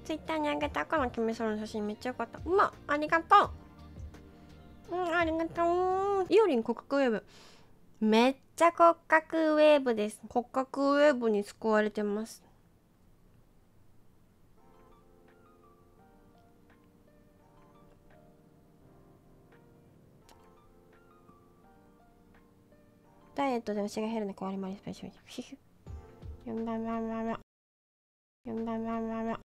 ツイッターにあげた赤のキメソロの写真めっちゃよかった。うまっ、ありがとう。ありがとう。イオリン骨格ウェーブ。めっちゃ骨格ウェーブです。骨格ウェーブに救われてます。ダイエットで牛が減るの変わりまりスペシャル。4番。